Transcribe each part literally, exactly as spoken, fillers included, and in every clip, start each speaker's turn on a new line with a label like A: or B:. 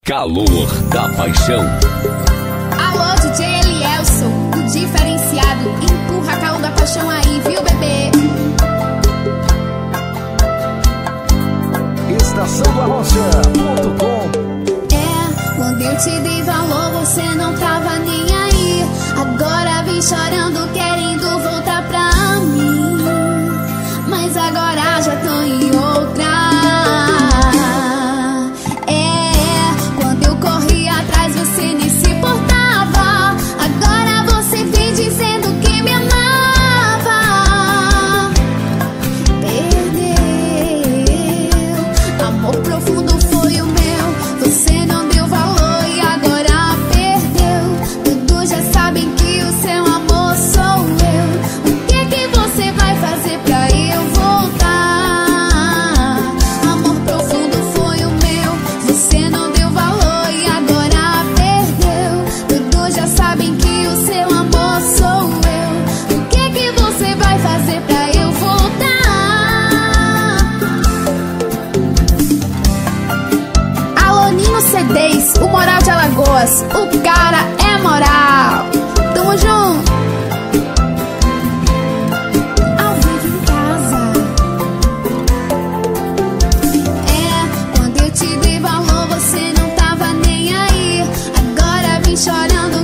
A: Calor da paixão.
B: Alô, D J Elielson, o diferenciado. Empurra calor da paixão aí, viu, bebê?
C: Estação do Arrocha ponto com.
B: É, quando eu te dei valor, você não tava nem aí. Agora vem chorando, querendo voltar pra mim. Mas agora já tô em outra. Você nem se importava. Agora você vem dizendo que me amava. Perdeu. Amor profundo foi o meu. Você não deu valor e agora perdeu. Todos já sabem que o seu amor sou eu. O que que você vai fazer pra eu voltar? Amor profundo foi o meu. Você não deu valor e agora já sabem que o seu amor sou eu. O que que você vai fazer pra eu voltar? Alô, Nino C Ds, o Moral de Alagoas. O cara é moral. Tamo junto. Ao vivo em casa. É, quando eu te dei valor, você não tava nem aí. Agora vem chorando,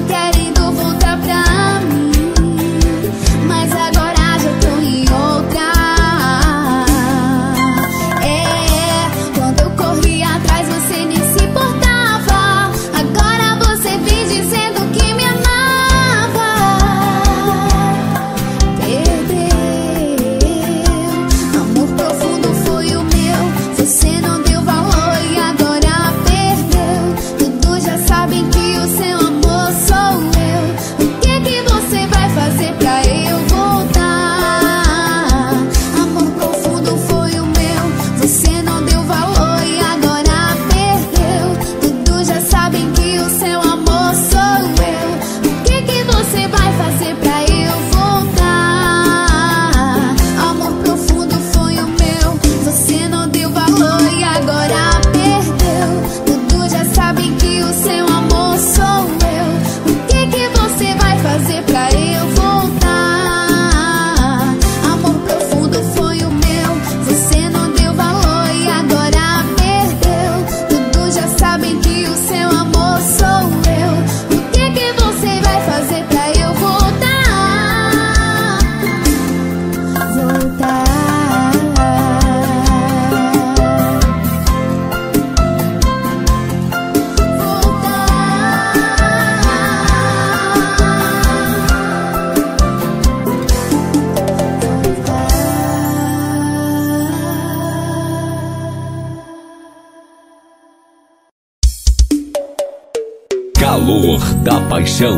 A: Calor da paixão.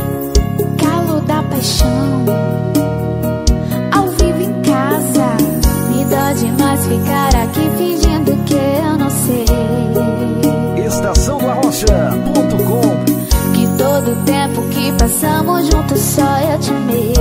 B: Calor da paixão. Ao vivo em casa. Me dá demais ficar aqui fingindo que eu não sei.
C: Estação do Arrocha ponto com.
B: Que todo o tempo que passamos juntos só eu te amei.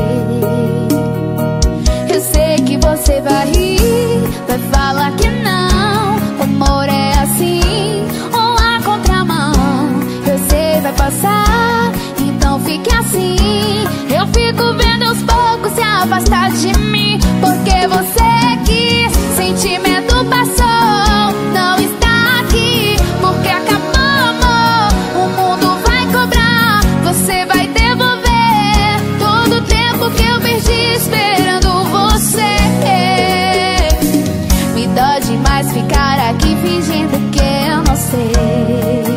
B: Eu sei que você vai rir, vai falar que não. O amor é assim, ou a contramão. Eu sei, vai passar, então fique assim. Eu fico vendo aos poucos se afastar de mim. Porque você quis, sentimento passou, não está aqui. Porque acabou, amor, o mundo vai cobrar. Você vai devolver todo o tempo que eu perdi esperando você. Me dói demais ficar aqui fingindo que eu não sei.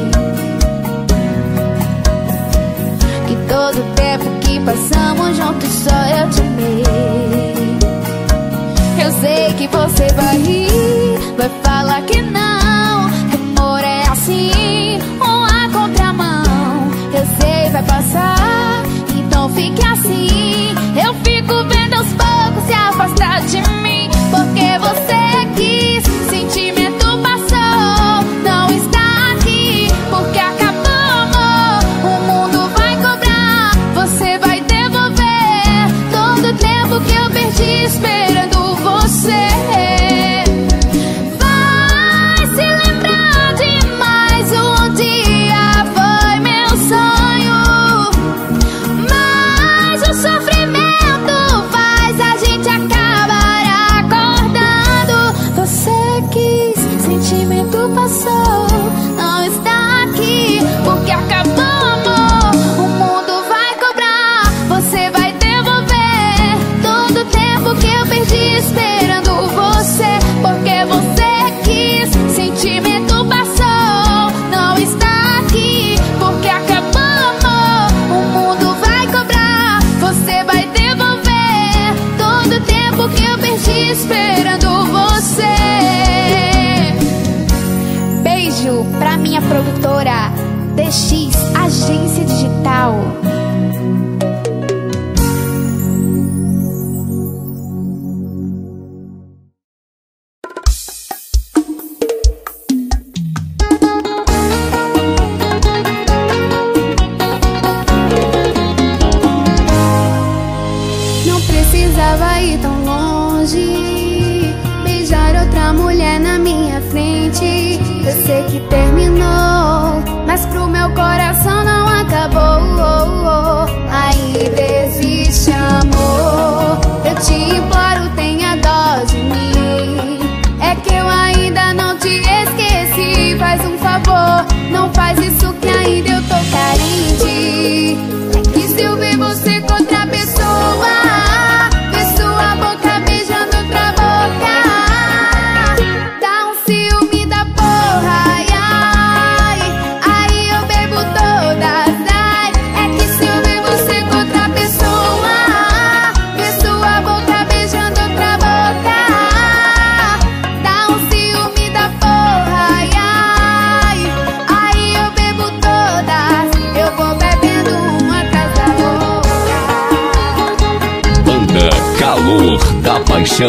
B: Que todo o tempo que passamos juntos só eu te amei. Eu sei que você vai rir, vai falar que não. Que amor é assim, ou a contramão. Eu sei, vai passar, então fique assim. Eu fico vendo aos poucos se afastar de mim. Porque você quis, sentimento passou, não está aqui. Porque acabou, amor, o mundo vai cobrar. Você vai devolver todo o tempo que eu perdi esperando você. Vai se lembrar de mais um dia. Produtora D X Agência Digital.
D: Não precisava ir tão longe, beijar outra mulher na minha frente. Eu sei que terminou, mas pro meu coração não acabou. Ainda existe amor, eu te imploro, tenha dó de mim. É que eu ainda não te esqueci. Faz um favor, não faz isso que ainda eu tô carente. É que se eu ver você com outra pessoa, ver sua boca beijando outra boca, dá um ciúme da porra, ai, ai. Aí eu bebo todas, ai. É que se eu ver você com outra pessoa, ver sua boca beijando outra boca, dá um ciúme da porra, ai, ai. Aí eu bebo todas, eu vou bebendo uma atrás da outra.
A: Banda Calor da Paixão.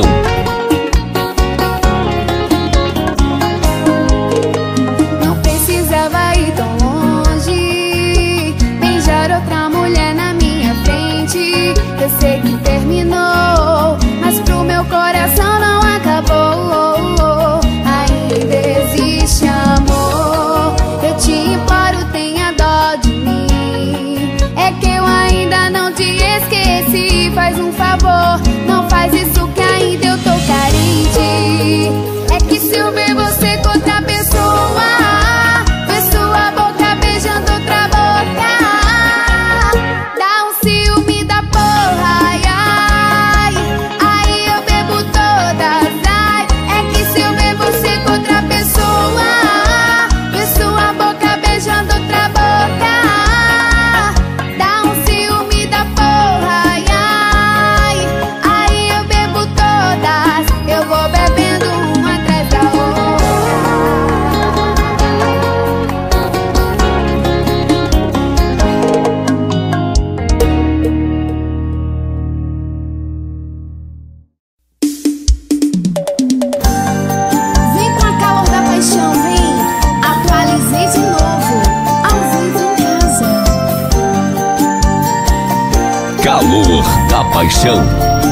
D: Não precisava ir tão longe, beijar outra mulher na minha frente. Eu sei que terminou, mas pro meu coração não acabou. Ainda existe amor, eu te imploro, tenha dó de mim. É que eu ainda não te esqueci. Faz um favor, não faz isso que ainda eu tô carente. É que se eu ver você com outra pessoa, ver sua boca beijando outra boca, dá um ciúme da porra, ai, ai. Aí eu bebo todas, ai. É que se eu ver você com outra pessoa, ver sua boca beijando outra boca, dá um ciúme da porra, ai, ai. Aí eu bebo todas, eu vou bebendo uma atrás da outra. Vem com a calor da paixão, vem. Atualizei de novo, ao vivo em casa.
A: Calor da Paixão.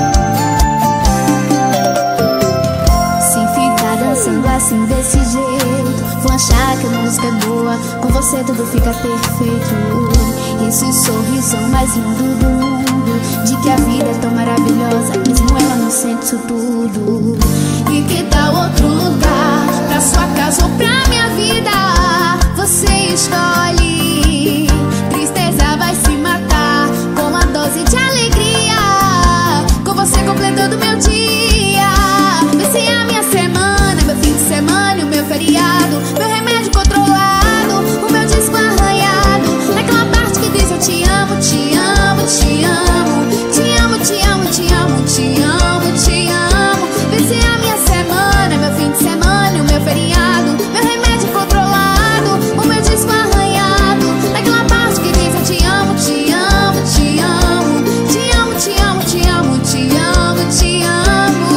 D: Se ficar dançando assim desse jeito, vão achar que a música é boa. Com você tudo fica perfeito. Esse sorrisão mais lindo do mundo, de que a vida é tão maravilhosa, mesmo ela não sente isso tudo. E que tal outro lugar, pra sua casa ou pra minha vida? Você escolhe. Tristeza vai se matar com uma dose de alegria. Com você completando meu dia. Vai ser a minha semana, meu fim de semana e o meu feriado. Meu remédio controlado, o meu disco arranhado. Naquela parte que diz eu te amo, te amo, te amo. Te amo, te amo, te amo, te amo, te amo. Vai ser a minha semana, meu fim de semana e o meu feriado. Meu remédio controlado, o meu disco arranhado. Naquela parte que diz eu te amo, te amo, te amo. Te amo, te amo, te amo, te amo, te amo.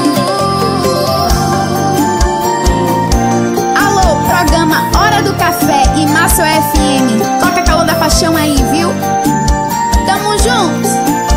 D: Alô, programa Hora do Café e Márcio F M. Toca Calor da Paixão aí, viu? Tamo juntos.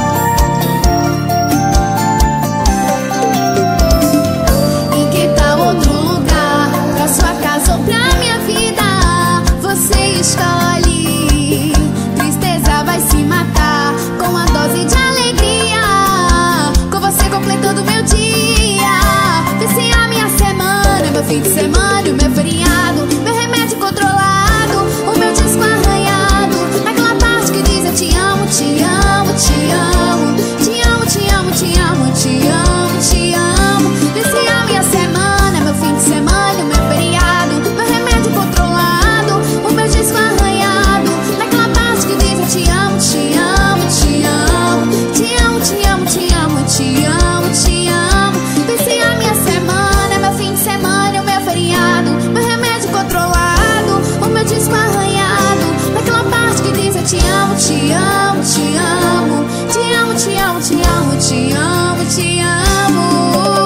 D: E que tal outro lugar, pra sua casa ou pra minha vida? Você escolhe. Tristeza vai se matar com a dose de alegria. Com você completando meu dia. Vai ser a minha semana, meu fim de semana e o meu feriado. Meu remédio controlado, o meu disco arranhado. Naquela parte que diz eu te amo, te amo, te amo. Te amo, te amo, te amo, te amo, te amo. Vai ser a minha semana, meu fim de semana e o meu feriado. Meu remédio controlado, o meu disco arranhado. te amo, te amo, te amo, te amo, te amo, te amo, te amo.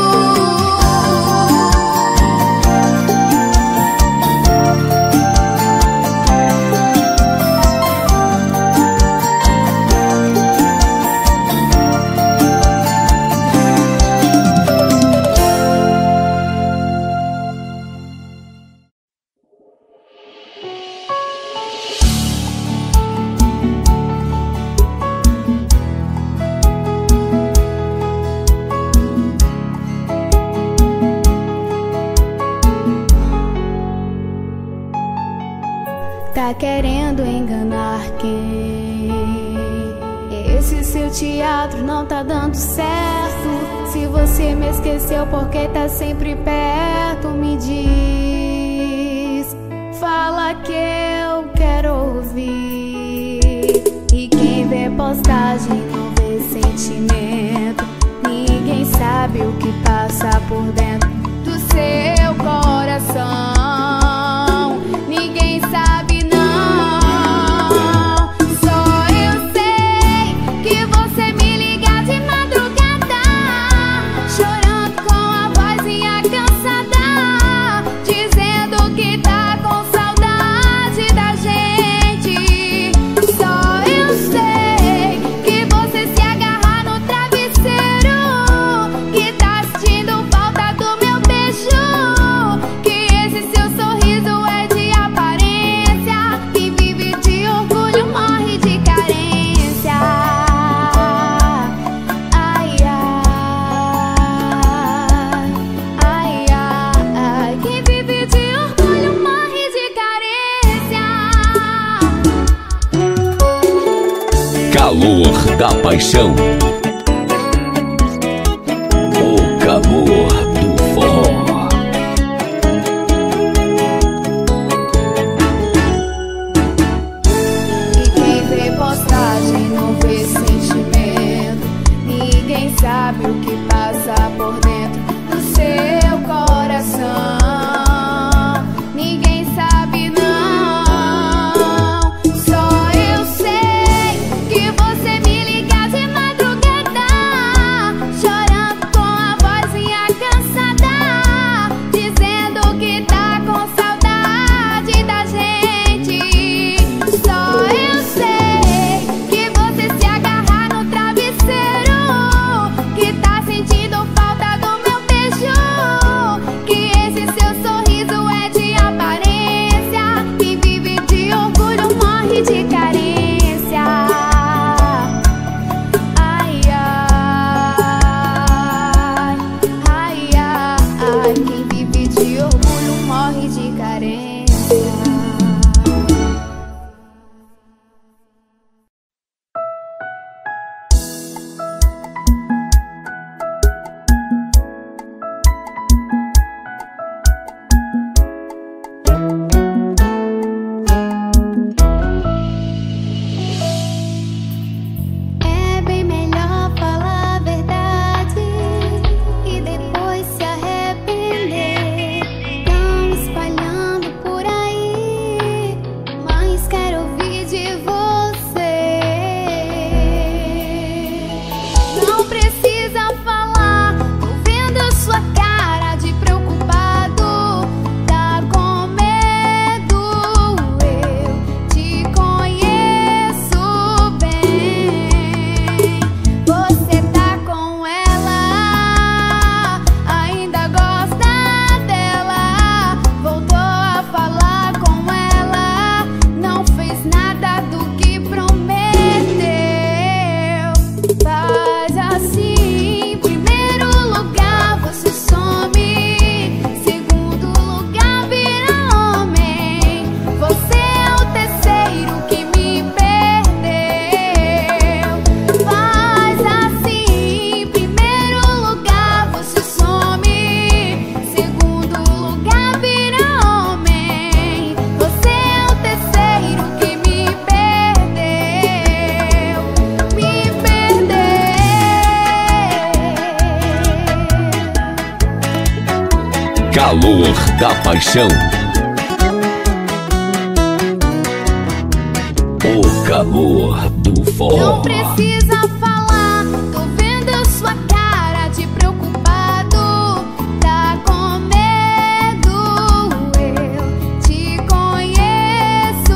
D: Tá querendo enganar quem? Esse seu teatro não tá dando certo. Se você me esqueceu porque tá sempre perto, me diz, fala que eu quero ouvir. E quem vê postagem não vê sentimento. Ninguém sabe o que passa por dentro do seu coração. Ninguém sabe não. Só eu sei que você me liga de madrugada, chorando com a vozinha cansada, dizendo que tá com saudade da gente. Só eu sei que você se agarra no travesseiro, que tá sentindo falta do meu beijo, que esse seu sorriso é de aparência, que vive de orgulho, morre de carência. Ai, ai, ai, ai, quem vive de orgulho, morre de carência.
A: Calor da paixão. O calor do forró.
D: E quem vê postagem não vê sentimento. Ninguém sabe o que passa por dentro do seu coração. Ninguém sabe não. Só eu sei que você me liga de madrugada, chorando com a vozinha cansada, dizendo que tá com saudade da gente. Só eu sei que você se agarra no travesseiro, que tá sentindo falta do meu beijo, que esse seu sorriso é de aparência, que vive de orgulho, morre de carência. Ai, ai, ai, ai, quem vive de orgulho, morre de carência. É bem melhor falar a verdade e depois se arrepender. Tão espalhando por aí, mas quero ouvir de você. Não precisa falar, tô vendo sua cara de preocupado. Tá com medo, eu te conheço bem. Você tá com ela, ainda gosta dela, voltou a falar com ela, não fez nada do que prometeu. Faz assim, primeiro lugar você some, segundo lugar vira homem. Você é o terceiro que me perdeu. Faz assim, primeiro lugar você some, segundo lugar vira homem. Você é o terceiro que me perdeu, me perdeu.
A: Calor da paixão. O calor do forró.
B: Não precisa falar, tô vendo sua cara de preocupado. Tá com medo, eu te conheço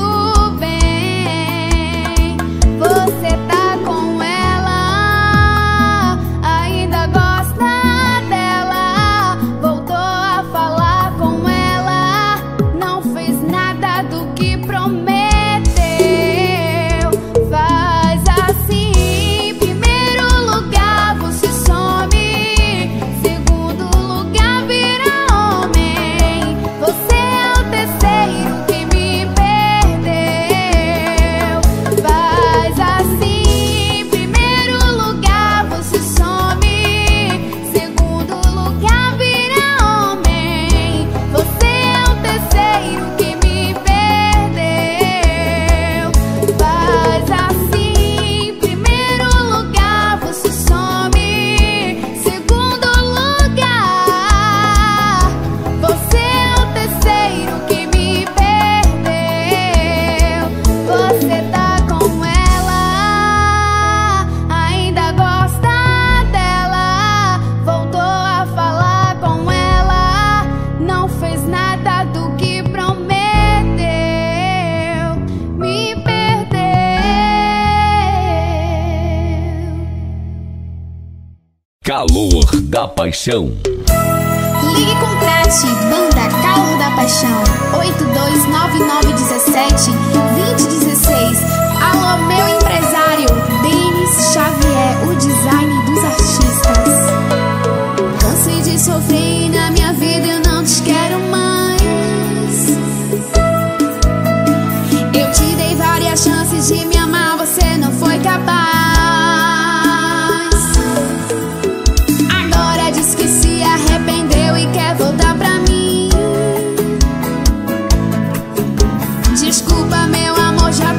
B: bem. Você tá com ela, ainda gosta dela. Voltou a falar com ela, não fez nada do que prometeu. Faz assim, primeiro lugar você some, segundo lugar vira homem. Você é o terceiro que me perdeu. Faz assim, primeiro lugar você some, segundo lugar vira homem. Você é o terceiro que me perdeu. Faz assim, primeiro lugar você some, segundo lugar. Você é o terceiro que me perdeu. Você tá com ela, ainda gosta dela. Voltou a falar com ela, não fez nada do que prometeu. Me perdeu.
A: Calor da paixão.
D: Ligue e contrate Banda Calor da Paixão oito dois nove nove um sete dois zero um seis. Alô, meu empresário Denis Xavier, o design dos artistas. Cansei de sofrer na minha vida, eu não te quero mais. Eu te dei várias chances de me amar, você não foi capaz. Agora diz que se arrependeu e quer voltar pra mim. Desculpa, meu amor, já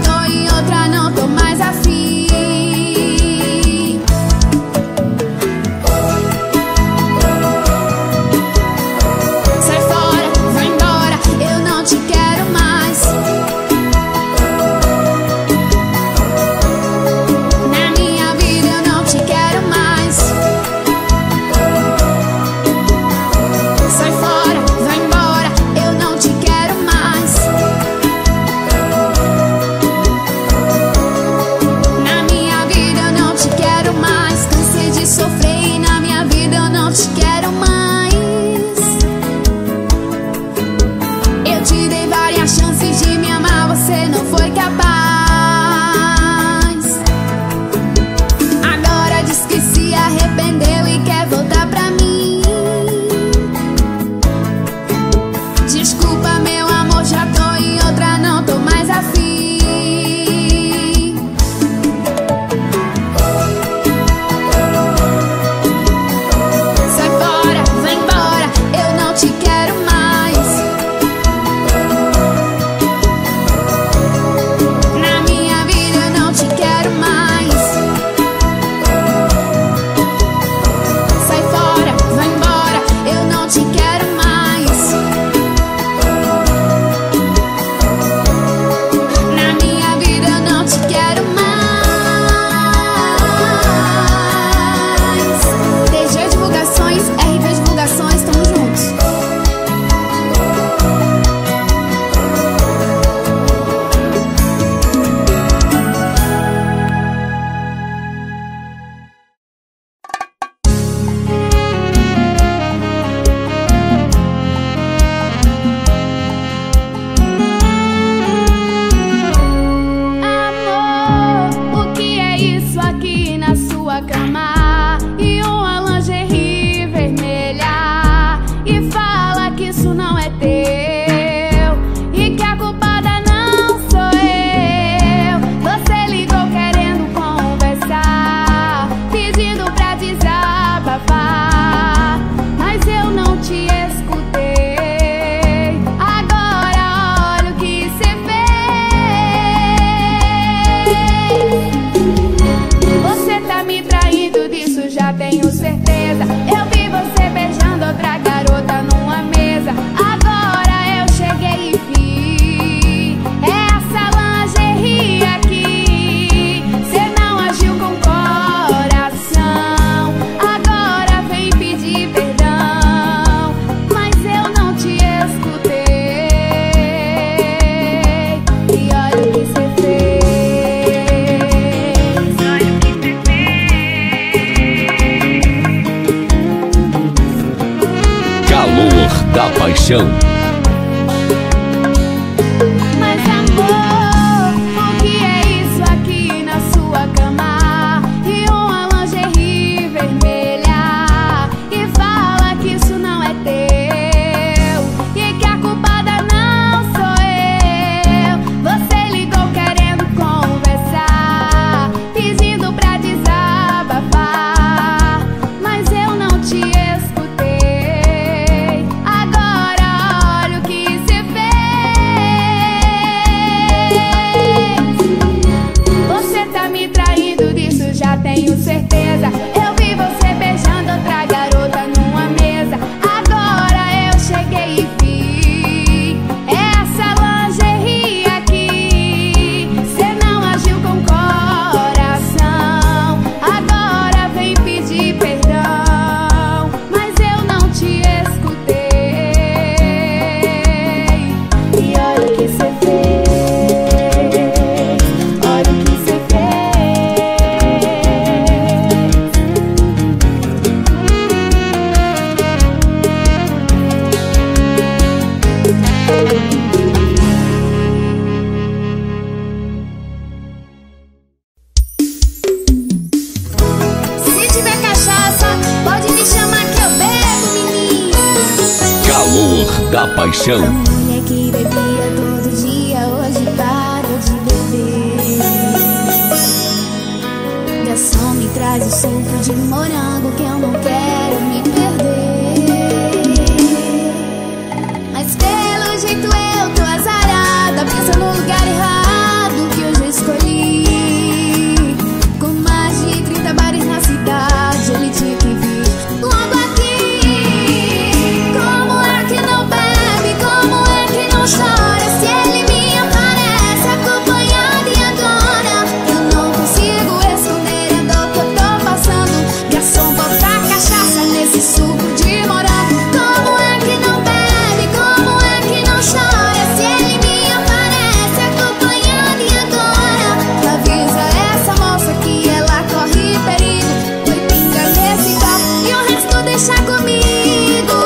A: paixão.
B: Mas amor, o que é isso aqui na sua cama? E uma lingerie vermelha, e fala que isso não é teu, e que a culpada não sou eu. Você ligou querendo conversar, pedindo pra desabafar, mas eu não te escutei. Agora olha o que você fez. Você tá me traindo, disso já tenho certeza. Eu vi você beijando outra garota numa mesa. Agora eu cheguei e vi essa lingerie aqui. Cê não agiu com coração, agora vem pedir perdão, mas eu não te escutei. E olha o que cê fez, olha o que cê Se tiver cachaça, pode me chamar que eu bebo, menino.
A: Calor da paixão.
D: A mulher que bebia todo dia hoje parou de beber. Garçom, me traz o suco de morango que eu não quero me perder. Mas pelo jeito eu tô azarada, pensa no lugar errado que eu já escolhi. Com mais de trinta bares na cidade, ele tinha que vir logo aqui. Como é que não bebe, como é que não chora, se ele me aparece acompanhado e agora eu não consigo esconder a dor que eu tô passando. Garçom, bota cachaça nesse suco de morango. Como é que não bebe, como é que não chora, se ele me aparece acompanhado e agora avisa essa moça que ela corre perigo. Foi pinga nesse copo e o resto deixa comigo.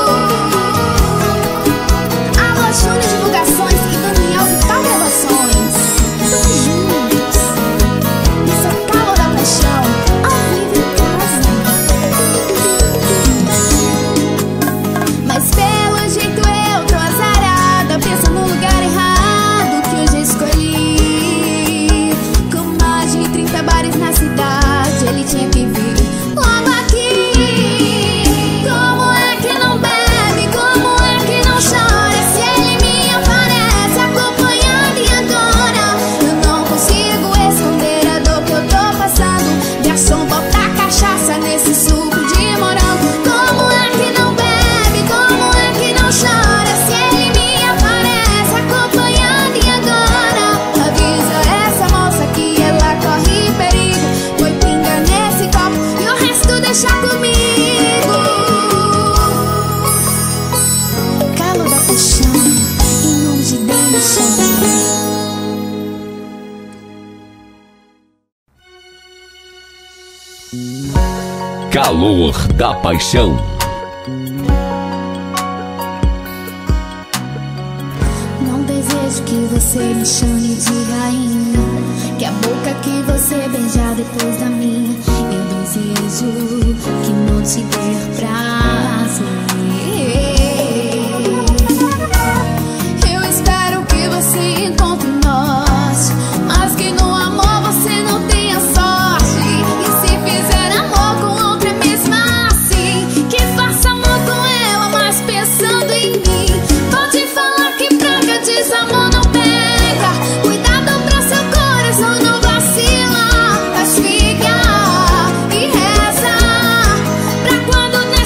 D: Alô, Júnior Divulgações e Daniel Vital Gravações. Tamo juntos nesse calor da paixão, ao vivo em casa. Mas pelo jeito eu tô azarada, pensa no lugar errado que eu já escolhi. Com mais de trinta bares na cidade, ele tinha que vir logo aqui. Como é que não bebe, como é que não chora, se ele me aparece acompanhado e agora eu não consigo esconder a dor que eu tô passando. Garçom, bota cachaça nesse suco de morango. Como é que não bebe, como é que não chora, se ele me aparece acompanhado e agora avisa essa moça que ela corre perigo. Foi pinga nesse copo e o resto deixa comigo. Calor da paixão, em nome de deixa.
A: Calor da paixão.
D: Não desejo que você me chame de rainha, que a boca que você beijar depois da minha. Eu desejo que não te dê prazer. Eu espero que você encontre o norte, mas que no amor você não tenha sorte. E se fizer amor com outra mesmo assim, que faça amor com ela, mas pensando em mim. Vou te falar que praga desamor não pega. Cuidado pra seu coração não vacilar. Castiga e reza pra quando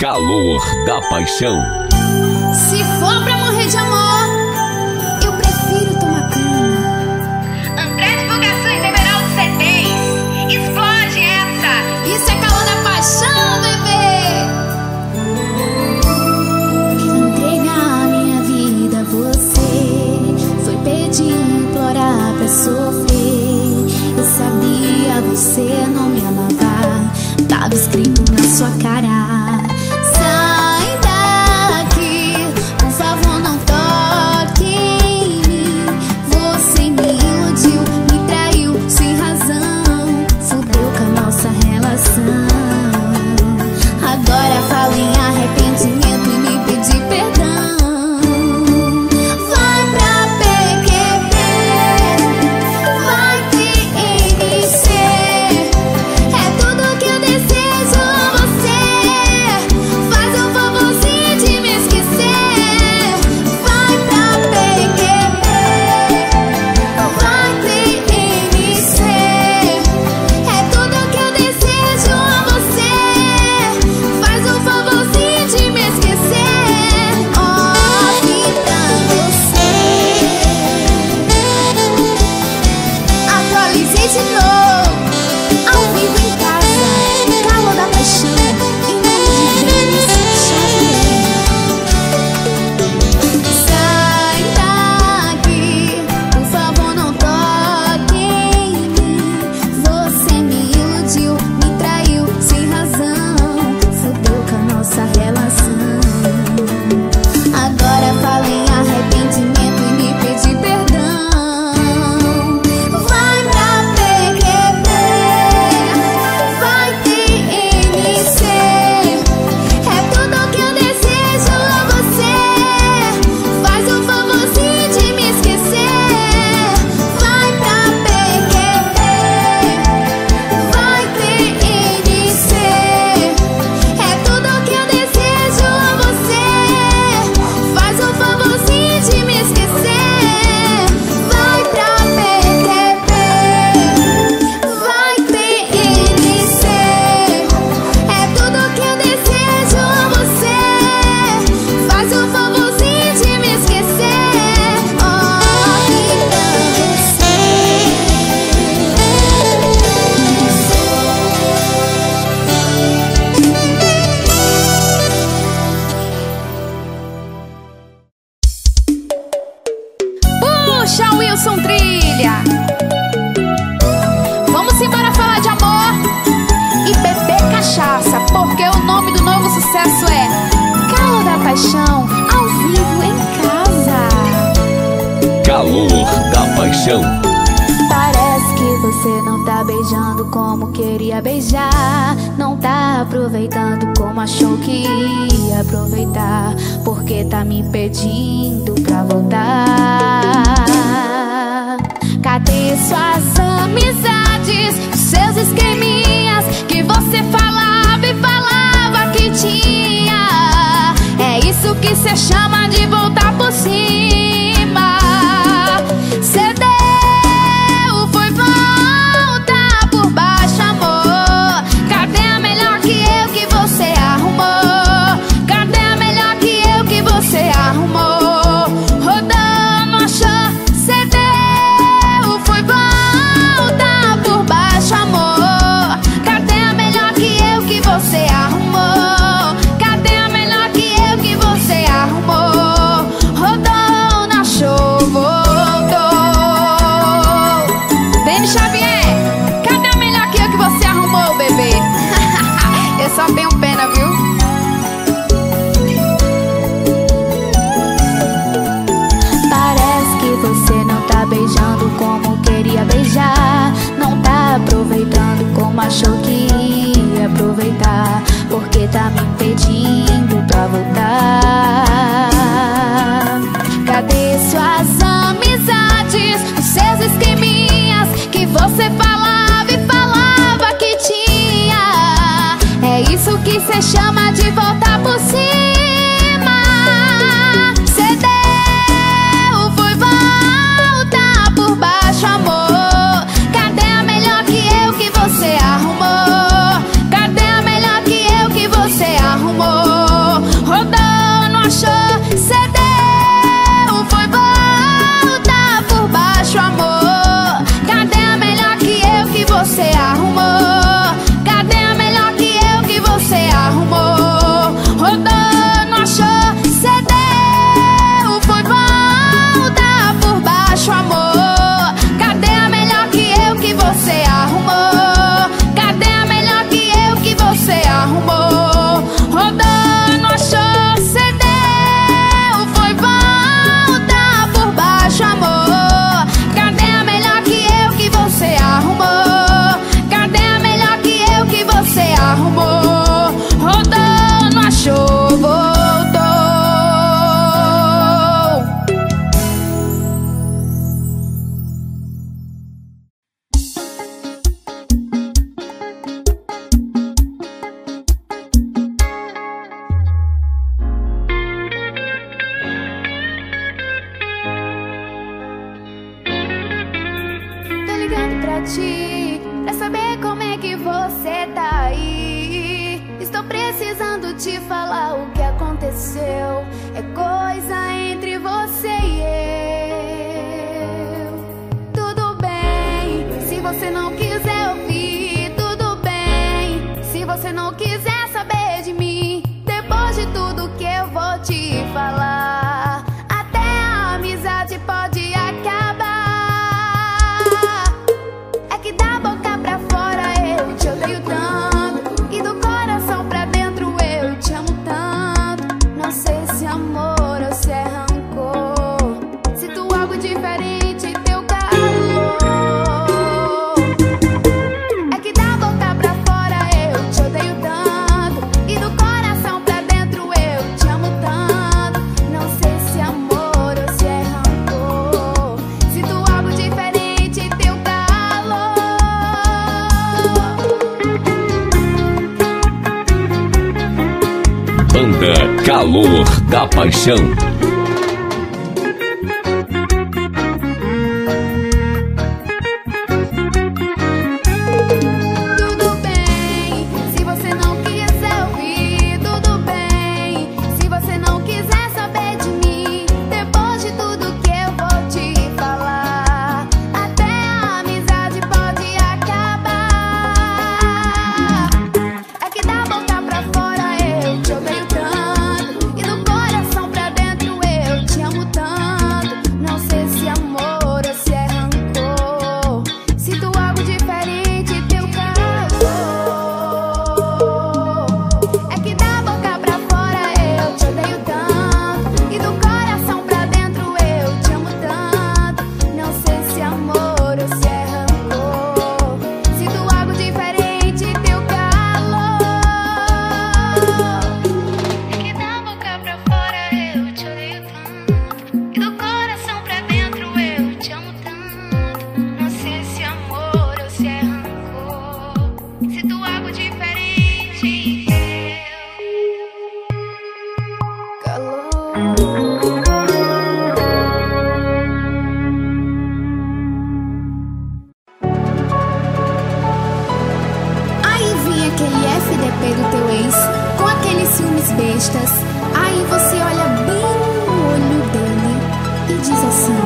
A: Calor da paixão.
D: Se for pra morrer de amor, eu prefiro tomar cana.
E: André Divulgações, Everaldo C Ds. Explode essa.
D: Isso é calor da paixão, bebê. Eu entregar minha vida a você. Foi pedir, implorar pra sofrer. Eu sabia, você não me amava. Tava escrito na sua cara. Sai daqui, por favor, não toque em mim. Você me iludiu, me traiu sem razão. Fudeu com a nossa relação. Agora fala em arrependimento e me pedir perdão. Vai pra P Q P, vai T N C. É tudo que eu desejo a você. Faz o favorzinho de me esquecer. Vai pra P Q P, vai T N C. É tudo que eu desejo a você. Faz o favorzinho de me esquecer. Ó, vida você. Atualizei de novo, ao vivo em casa. Calor da paixão, em nome de Denis Xavier. Sai daqui, por favor, não toque em mim. Você me iludiu, me traiu sem razão. Fudeu com a nossa relação. Agora fala em arrependimento e me pedir perdão. Vai pra P Q P, vai T N C. É tudo que eu desejo a você. Faz o favorzinho de me esquecer. Vai pra P Q P, vai T N C. É tudo que eu desejo a você. Faz o favorzinho de me esquecer. Vai pra P Q P, vai T N C. É tudo que eu desejo a você. Faz o favorzinho de me esquecer. Oh, vida você. Puxa, Wilson Trilha. Vamos embora falar de amor e beber cachaça, porque o nome do novo sucesso é Calor da Paixão, ao vivo em casa.
A: Calor da paixão.
D: Parece que você não tá beijando como queria beijar. Não tá aproveitando como achou que ia aproveitar. Porque tá me pedindo pra voltar. Cadê suas amizades, seus esqueminhas que você falava e falava que tinha? É isso que cê chama de voltar por cima. Cê deu, foi voltar por baixo, amor. Cadê a melhor que eu que você arrumou? Cadê a melhor que eu que você arrumou? Rodando, achou, cê deu, foi voltar por baixo, amor. Cadê a melhor que eu que você arrumou? Cadê a melhor que eu que você arrumou? Rodou, achou, voltou. Denis Xavier, cadê a melhor que eu que você arrumou, bebê? Eu só tenho pena, viu? Parece que você não tá beijando como queria beijar. Não tá aproveitando como achou que ia aproveitar. Porque tá me pedindo pra voltar. Cadê suas amizades, os seus esqueminhas que você
B: pra ti, pra saber como é que você tá aí. Estou precisando te falar o que aconteceu. É coisa entre você e eu. Tudo bem, se você não quiser ouvir. Tudo bem, se você não quiser saber de mim. Depois de tudo que eu vou te falar, até a amizade pode acabar. É que da boca pra fora eu te odeio tanto, e do coração pra dentro eu te amo tanto. Não sei se é amor ou se é rancor. Sinto algo diferente em teu calor. É que da boca pra fora eu te odeio tanto, e do coração pra dentro eu te amo tanto. Não sei se é amor ou se é rancor. Sinto algo diferente em teu calor.
A: Banda Calor da Paixão.
B: Tudo bem, se você não quiser ouvir. Tudo bem, se você não quiser saber de mim. Depois de tudo que eu vou te falar, até a amizade pode acabar. É que da boca pra fora eu te odeio tanto, e do coração pra dentro eu te amo tanto. Não sei se é amor ou se é rancor. Sinto algo diferente em teu calor. É que da boca pra fora eu te odeio tanto, e do coração pra dentro eu te amo tanto. Não sei se é amor ou se é rancor. Sinto algo diferente em teu calor. É que da boca pra fora eu te odeio tanto, e do coração pra dentro eu te amo tanto. Não sei se é amor ou se é rancor. Sinto algo diferente em teu calor. Aí vinha aquele F D P do teu ex, com aqueles ciúmes bestas. Aí você olha bem no olho dele e diz assim: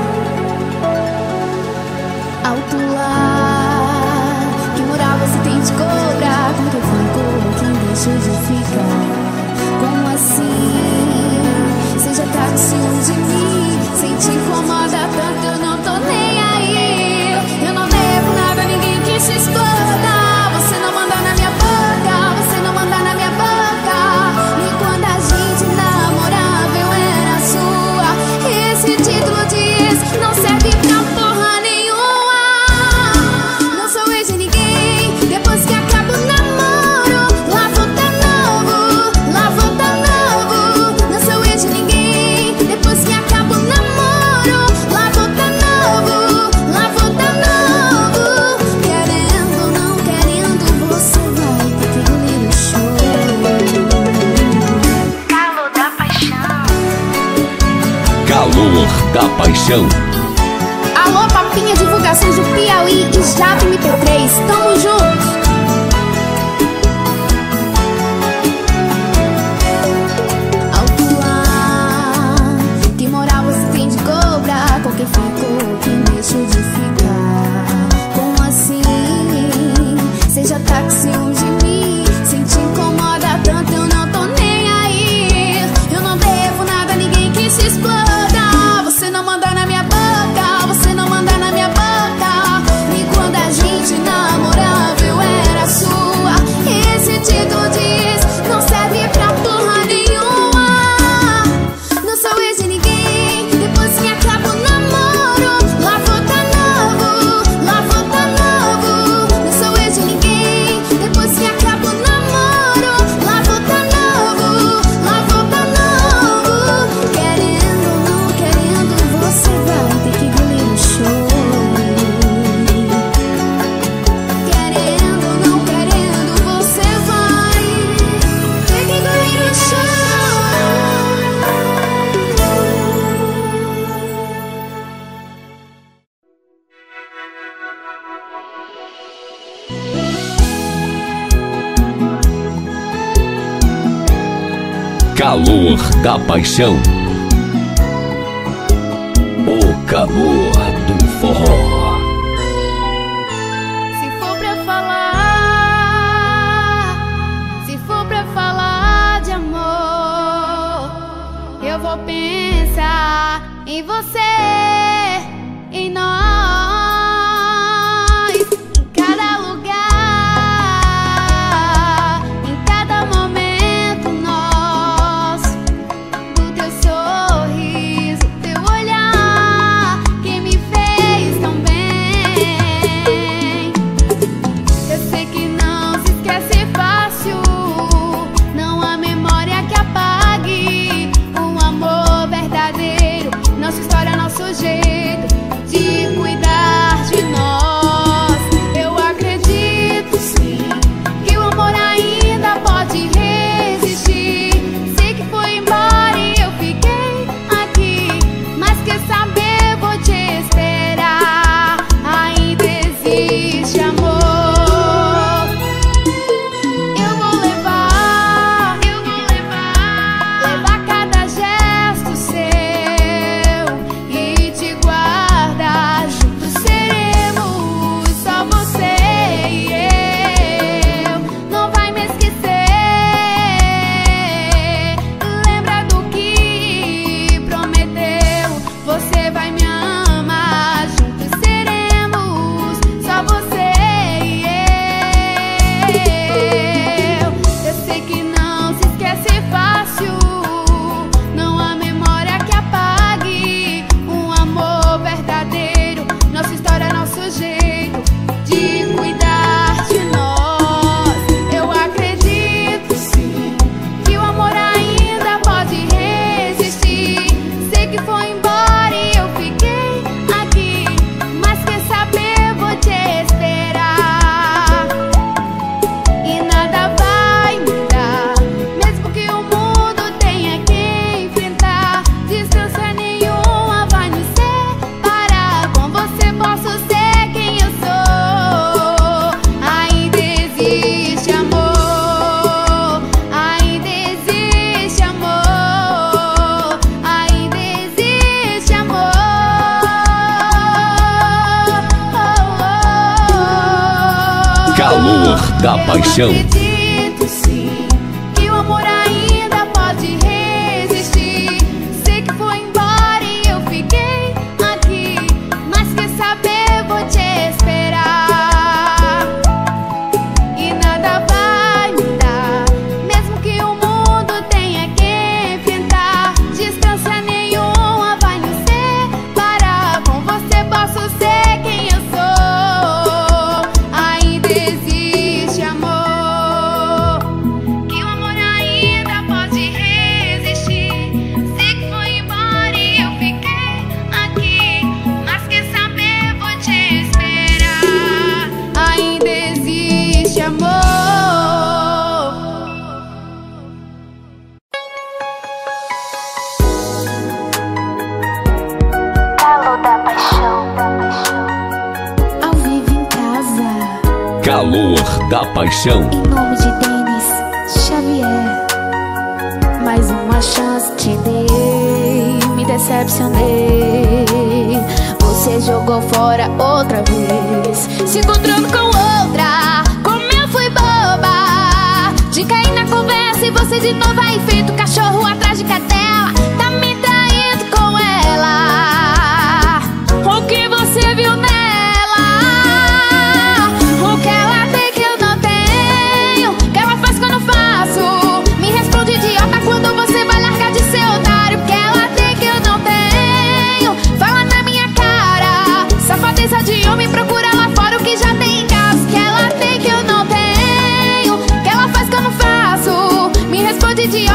B: alto lá, que moral você tem de cobrar? Porque ficou quem deixou de ficar. Como assim? Você já tá com ciúme de mim. Sem te incomoda tanto, eu não tô nem aí. Eu não devo nada a ninguém que se exploda. Você não manda na minha boca, você não manda na minha boca. E quando a gente namorava eu era sua. Esse título diz, não serve pra porra nenhuma. Não sou ex de ninguém, depois que acaba o namoro. Lá volta novo, lá volta novo. Não sou ex de ninguém, depois que acaba o namoro. Lá volta novo, lá volta novo. Querendo ou não querendo, você vai ter que engolir o choro. Calor da paixão.
A: Calor da Paixão.
B: Alô, papinha, divulgações do Piauí e Jato M P três. Tamo junto. Alto lá, que moral você tem de cobrar? Com quem ficou, quem deixou de ficar? Como assim? Você já tá com ciúme de mim. Sem te incomoda tanto, eu não tô nem aí. Eu não devo nada a ninguém que se exploda. Você não manda na minha boca, você não manda na minha boca.
A: Calor da paixão. O calor do forró.
B: Se for pra falar, se for pra falar de amor, eu vou pensar em você, em nós.
A: Calor da paixão.
B: Acredito sim que o amor ainda pode resistir. Sei que foi embora e eu fiquei aqui, mas quer saber, vou te esperar. E nada vai mudar, mesmo que o mundo tenha que enfrentar. Distância nenhuma vai nos separar. Com você posso ser quem eu sou. Ainda existe amor, que o amor ainda pode resistir. Sei que foi embora e eu fiquei aqui, mas quer saber, vou te esperar. Ainda existe amor.
D: Calor da paixão.
B: Ao vivo em casa,
A: Calor da paixão.
B: em nome de Denis Xavier. Mais uma chance te dei, me decepcionei. Você jogou fora outra vez, se encontrou com outra. Como eu fui boba de cair na conversa e você de novo aí feito cachorro atrás de cadela. Tá me traindo com ela. O que você viu nela? O que ela tem que eu não tenho? O que ela faz que eu não faço? Me responde, idiota, quando você vai largar de ser otário. O que ela tem que eu não tenho? Fala na minha cara. Safadeza de homem, procura lá fora o que já tem em casa. O que ela tem que eu não tenho? O que ela faz que eu não faço? Me responde, idiota.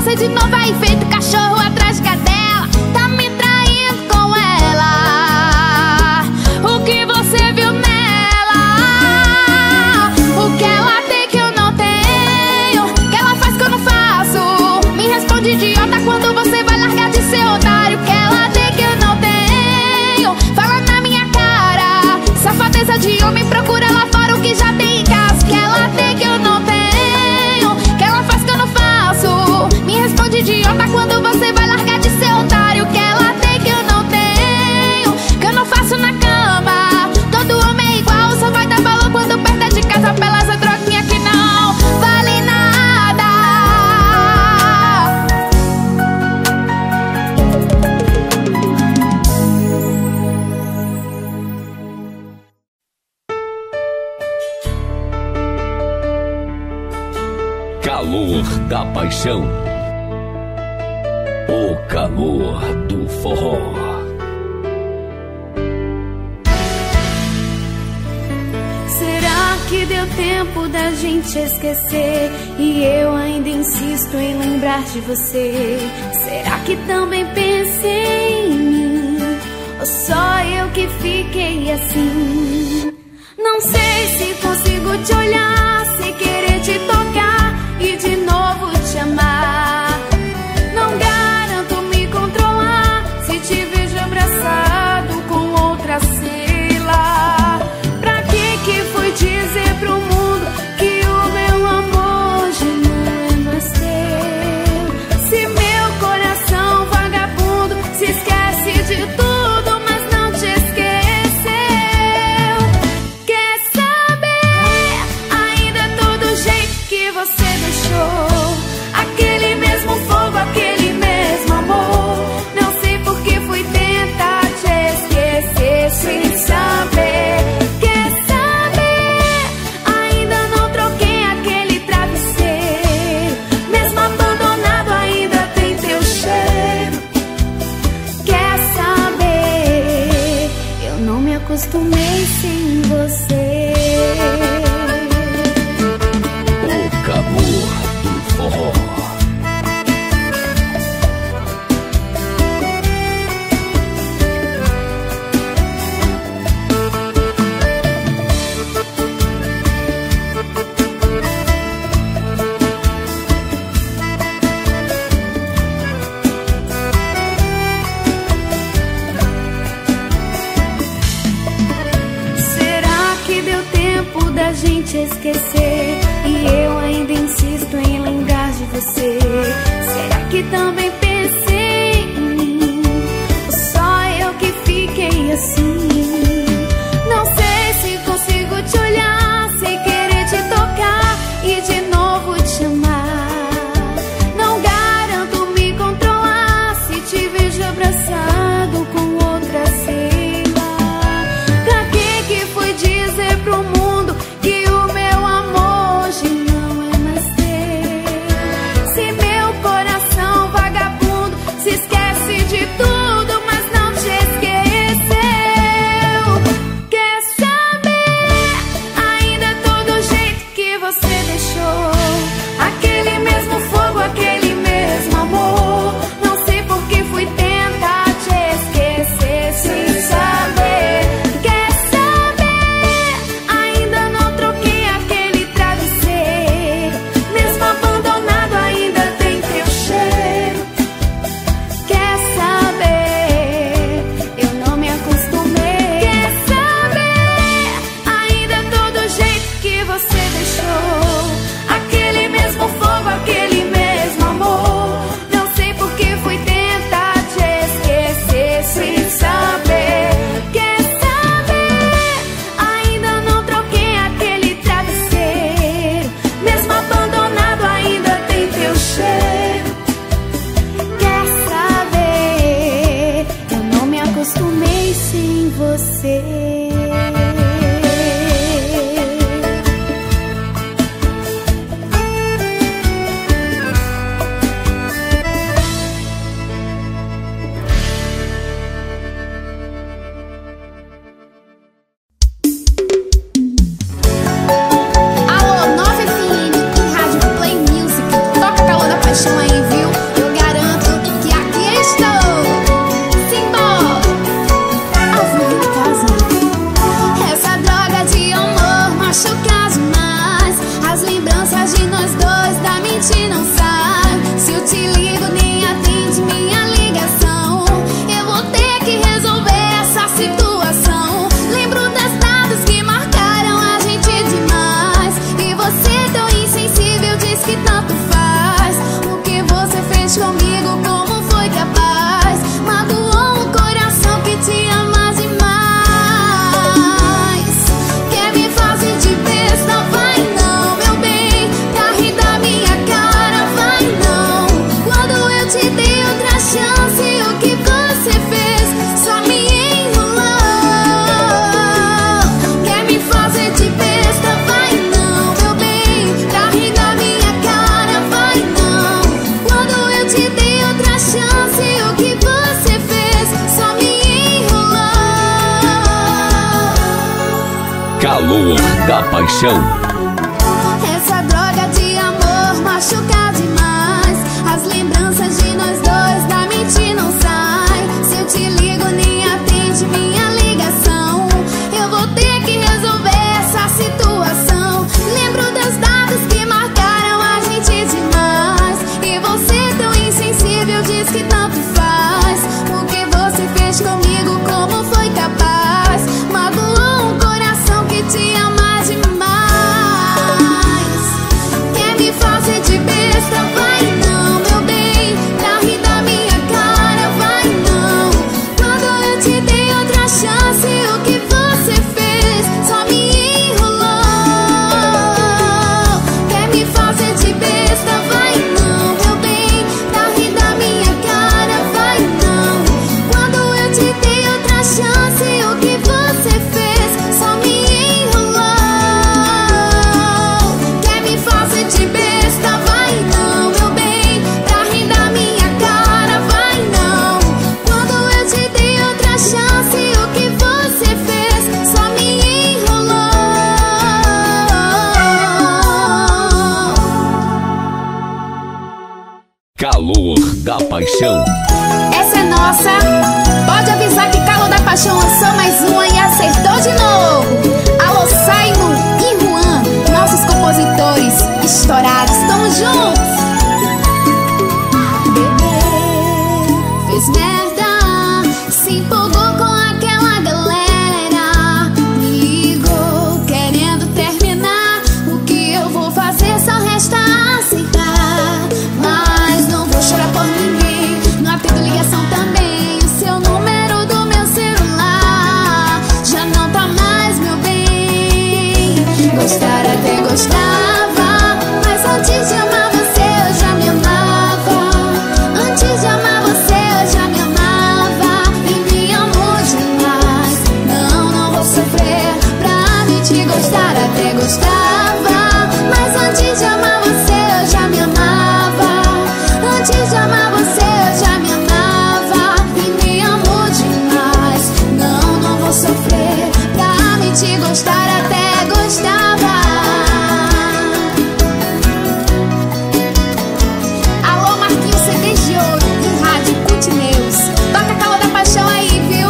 B: você de novo aí feito cachorro atrás de cadela. Tá me traindo com ela. O que você viu nela? O que ela tem que eu não tenho? O que ela faz que eu não faço? Me responde, idiota, quando você vai largar de ser otário. O que ela tem que eu não tenho? Fala na minha cara. Safadeza de homem, procura lá fora o que já tem em casa. O que ela tem que eu não tenho? O que ela faz que eu não faço? Me responde, idiota, quando você vai largar de ser otário. O que ela tem que eu não tenho? Que eu não faço na cama. Todo homem é igual, só vai dar valor quando perto de casa. Pela essa droguinha que não vale nada.
A: Calor da paixão. O calor do forró.
D: Será que deu tempo da gente esquecer e eu ainda insisto em lembrar de você? Será que também pensei em mim? Ou só eu que fiquei assim? Não sei se consigo te olhar, se querer te tocar e de novo te amar. Não garanto me controlar se te vejo abraçado com outra, sei lá. Pra que que fui dizer pro mundo que o meu amor já não é mais teu? Se meu coração vagabundo se esquece de tudo, mas não te esqueceu. Quer saber? Ainda é todo jeito que você deixou, aquele mesmo fogo, aquele mesmo amor. Não sei por que fui tentar te esquecer sem saber. Quer saber? Ainda não troquei aquele travesseiro, mesmo abandonado ainda tem teu cheiro. Quer saber? Eu não me acostumei sem você.
A: O calor do forró.
D: Será que deu tempo da gente esquecer e eu ainda insisto em lembrar de você? Será que também pensei em mim? Ou só eu que fiquei assim? Não sei se consigo te olhar, sem querer te tocar e de novo te amar. Não garanto me controlar se te vejo abraçado com outra, sei lá. Pra que que fui dizer pro mundo que o meu amor hoje não é mais teu? Se meu coração vagabundo
A: Calor da paixão.
D: Essa droga de amor machuca demais. As lembranças de nós dois da mente não sai. Se eu te ligo nem atende minha ligação. Eu vou ter que resolver essa situação. Lembro dos dados que marcaram a gente demais. E você tão insensível diz que tanto faz. O que você fez comigo, como foi capaz? Magoou um coração que te ama demais. Quer me fazer de besta? Vai não, meu bem. Pra rir da minha cara, vai não. Quando eu te dei outra chance, o que você fez? Só me enrolou. Quer me fazer de besta? Vai não, meu bem. Pra rir da minha cara, vai não. Quando eu te dei outra chance, o que você fez? Só me enrolou. Quer me fazer de besta? Vai não, meu bem. Pra rir da minha cara, vai não. Quando eu te dei outra chance, o que você fez? Só me enrolou.
A: Calor da paixão.
B: Essa é nossa. Pode avisar que Calor da Paixão lançou mais uma e acertou de novo. Alô, Saino e Juan, nossos compositores estourados. Tamo juntos.
D: Bebê fez merda, se empolgou com aquela galera. Me ligou querendo terminar. O que eu vou fazer só resta aceitar. Mas não vou chorar por ninguém. Não atendo ligação também. O seu número do meu celular já não tá mais, meu bem. Gostar até gostava, mas antes de amar você eu já me amava. Antes de amar você eu já me amava. E me amou demais. Não, não vou sofrer pra me te gostar até gostava, mas antes de amar você eu já me amava. Antes de amar você eu já me amava. E me amou demais. Não, não vou sofrer pra me te gostar até gostava. Alô, Marquinhos C Ds de Ouro e Rádio Cult News. Toca Calor da Paixão aí, viu?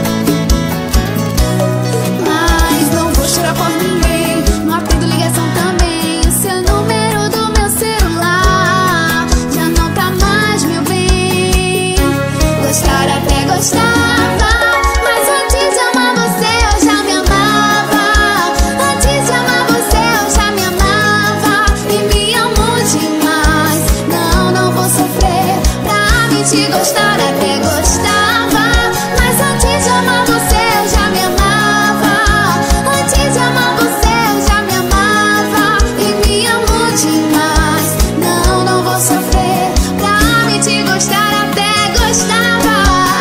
D: Mas não vou chorar por ninguém. Não atendo ligação também. O seu número do meu celular já não tá mais, meu bem. Gostar até gostava, mas antes de amar você eu já me amava. Antes de amar você eu já me amava. E me amou demais. Não, não vou sofrer pra me te gostar até gostava, mas antes de amar você eu já me amava. Antes de amar você eu já me amava. E me amou demais. Não, não vou sofrer pra me te gostar até gostava.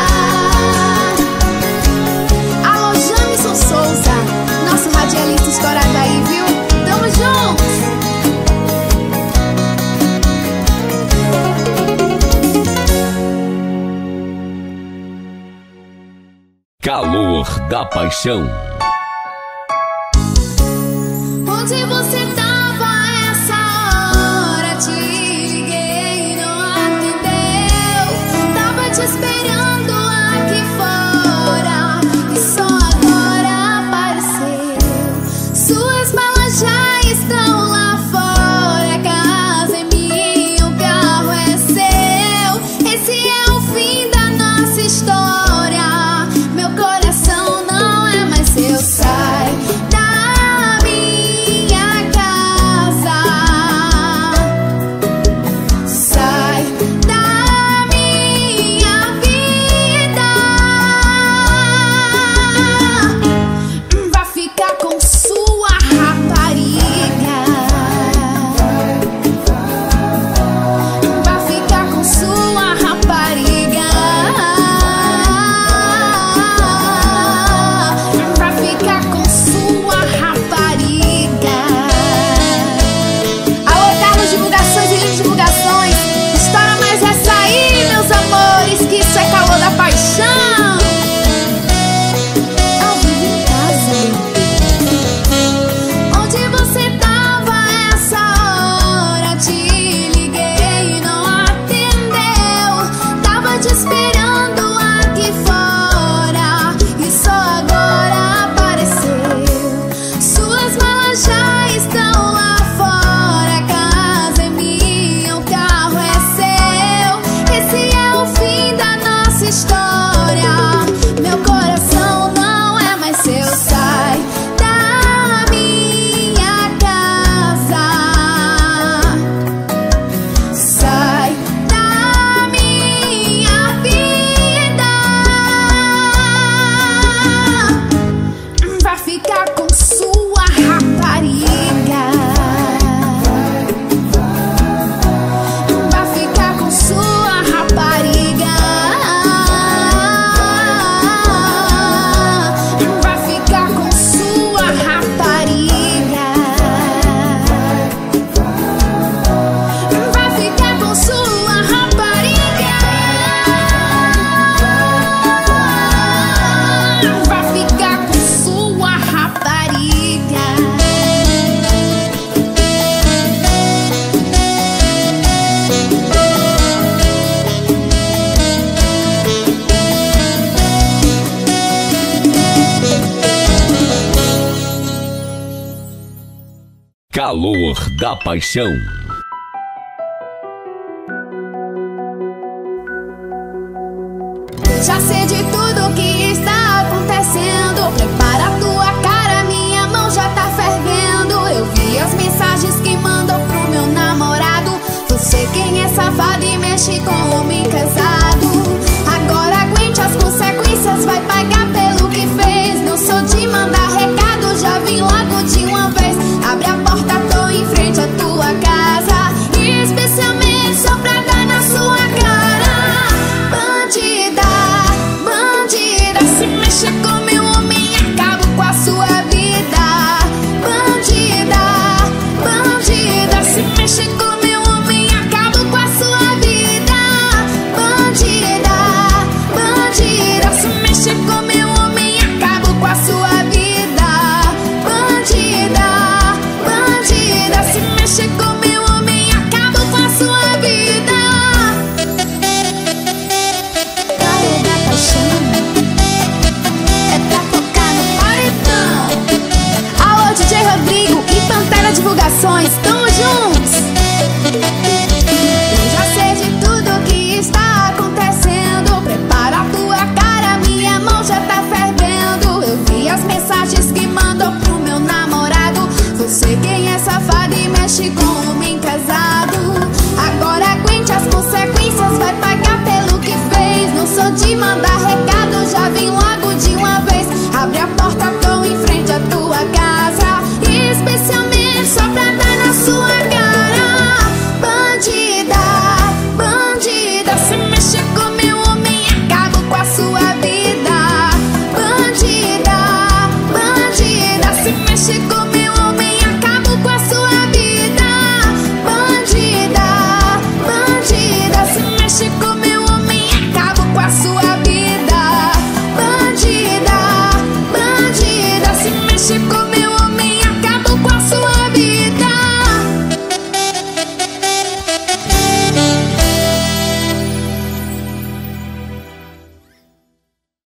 D: Alô, Jamison Souza, nosso radialista estourado aí, viu? Tamo juntos.
A: Calor da paixão.
D: Onde você tava essa hora? Te liguei e não atendeu. Tava te esperando aqui fora e só agora apareceu. Suas malas já estão lá fora. A casa é minha, o carro é seu. Esse é o fim da nossa história. Meu coração não é mais seu.
A: Calor da Paixão.